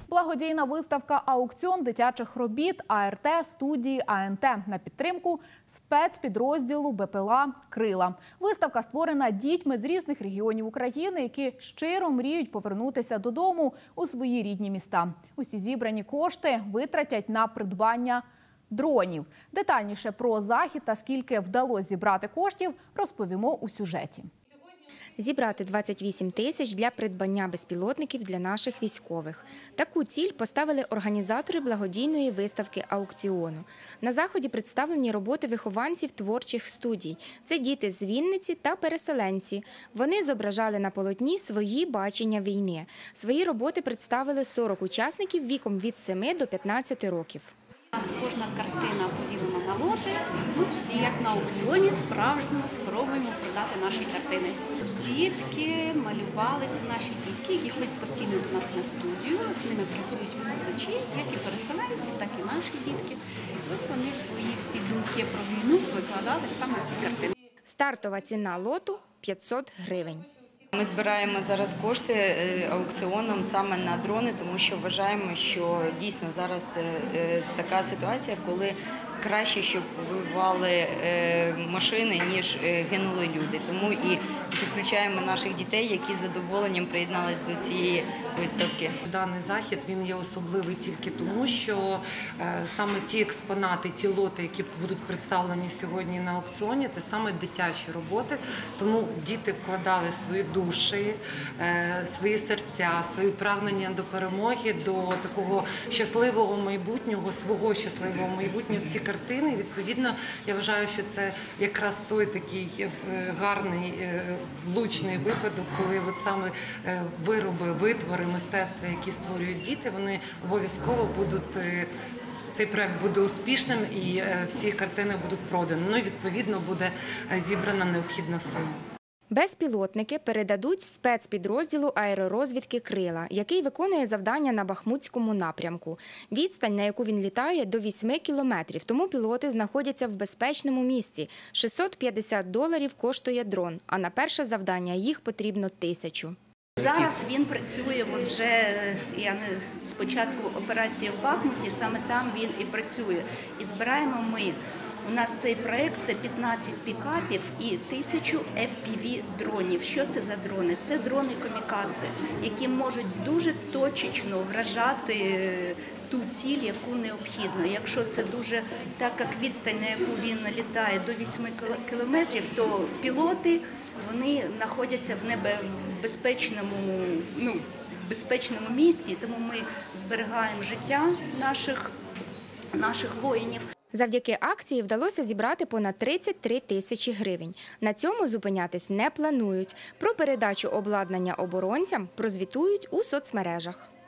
Благодійна виставка «Аукціон дитячих робіт АРТ студії АНТ» на підтримку спецпідрозділу БПЛА «Крила». Виставка створена дітьми з різних регіонів України, які щиро мріють повернутися додому у свої рідні міста. Усі зібрані кошти витратять на придбання дронів. Детальніше про захід та скільки вдалося зібрати коштів розповімо у сюжеті. Зібрати 28 тисяч для придбання безпілотників для наших військових. Таку ціль поставили організатори благодійної виставки аукціону. На заході представлені роботи вихованців творчих студій. Це діти з Вінниці та переселенці. Вони зображали на полотні свої бачення війни. Свої роботи представили 40 учасників віком від 7 до 15 років. У нас кожна картина поділена на лоти, і як на аукціоні справжньому спробуємо продати наші картини. Дітки малювали, це наші дітки, які ходять постійно до нас на студію, з ними працюють викладачі, як і переселенці, так і наші дітки. Ось вони свої всі думки про війну викладали саме в ці картини. Стартова ціна лоту – 500 гривень. Ми збираємо зараз кошти аукціоном саме на дрони, тому що вважаємо, що дійсно зараз така ситуація, коли краще, щоб воювали машини, ніж гинули люди. Тому і підключаємо наших дітей, які з задоволенням приєдналися до цієї виставки. Даний захід він є особливий тільки тому, що саме ті експонати, ті лоти, які будуть представлені сьогодні на аукціоні, це саме дитячі роботи. Тому діти вкладали свої душі, свої серця, свої прагнення до перемоги, до такого щасливого майбутнього, свого щасливого майбутнього в ці картини. Відповідно, я вважаю, що це якраз той такий гарний, влучний випадок, коли от саме вироби, витвори мистецтва, які створюють діти, вони обов'язково будуть, цей проект буде успішним і всі картини будуть продані. Ну і відповідно буде зібрана необхідна сума. Безпілотники передадуть спецпідрозділу аеророзвідки «Крила», який виконує завдання на Бахмутському напрямку. Відстань, на яку він літає, до 8 кілометрів, тому пілоти знаходяться в безпечному місці. $650 коштує дрон, а на перше завдання їх потрібно 1000. Зараз він працює, з початку операції в Бахмуті, саме там він і працює. І збираємо ми. У нас цей проєкт – це 15 пікапів і 1000 FPV-дронів. Що це за дрони? Це дрони-камікадзе, які можуть дуже точечно вражати ту ціль, яку необхідно. Якщо це дуже, так як відстань, на яку він літає до 8 кілометрів, то пілоти, вони знаходяться в безпечному місці, тому ми зберігаємо життя наших воїнів. Завдяки акції вдалося зібрати понад 33 тисячі гривень. На цьому зупинятись не планують. Про передачу обладнання оборонцям прозвітують у соцмережах.